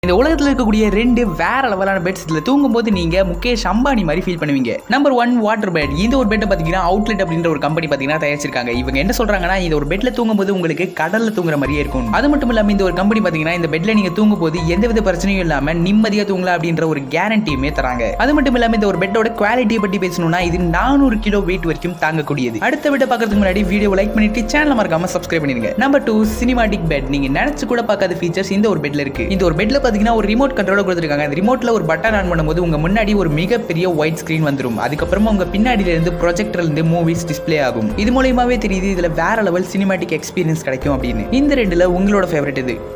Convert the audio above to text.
இந்த உலகத்துல இருக்கக்கூடிய ரெண்டு வேற லெவலான பெட்ஸ் இதுல தூங்கும்போது நீங்க முகேஷ் அம்பானி மாதிரி ஃபீல் பண்ணுவீங்க. Number 1 water bed. இந்த ஒரு பெட்டை பாத்தீங்கன்னா அவுட்லெட் அப்படின்ற ஒரு கம்பெனி பாத்தீங்கன்னா தயாரிச்சிருக்காங்க. இவங்க என்ன சொல்றாங்கன்னா இந்த ஒரு பெட்ல தூங்கும்போது உங்களுக்கு கடல்ல தூங்குற மாதிரியே இருக்கும். அது மட்டும் இல்லாம இந்த ஒரு கம்பெனி பாத்தீங்கன்னா இந்த பெட்ல நீங்க தூங்கும்போது எந்தவித பிரச்சனையும் இல்லாம நிம்மதியா தூங்கலாம் அப்படின்ற ஒரு கேரண்டியுமே தராங்க. அது மட்டும் இல்லாம இந்த ஒரு பெட்டோட குவாலிட்டியை பத்தி பேசணும்னா இது 400 கிலோ வெயிட் வரைக்கும் தாங்கக்கூடியது. அடுத்த வீடியோ பார்க்கறதுக்கு முன்னாடி வீடியோ லைக் பண்ணிட்டு சேனலை மறக்காம சப்ஸ்கிரைப் பண்ணிருங்க. Number 2 cinematic bed. நீங்க நினைச்சு கூட பார்க்காத ஃபீச்சர்ஸ் இந்த ஒரு பெட்ல இருக்கு. இந்த ஒரு பெட்ல பாத்தீங்கன்னா ஒரு ரிமோட் கண்ட்ரோலர் கொடுத்திருக்காங்க. அந்த ரிமோட்ல ஒரு பட்டன் ஆன் பண்ணும்போது உங்க முன்னாடி ஒரு மிகப்பெரிய ஒயிட் ஸ்கிரீன் வந்துரும். அதுக்கப்புறமா உங்க பின்னாடியில இருந்து ப்ரொஜெக்டர்ல இருந்து மூவிஸ் டிஸ்ப்ளே ஆகும். இது மூலமாவே தெரியுது இதுல வேற லெவல் சினிமாட்டிக் எக்ஸ்பீரியன்ஸ் கிடைக்கும் அப்படின்னு. இந்த ரெண்டுல உங்களோட ஃபேவரட் இது?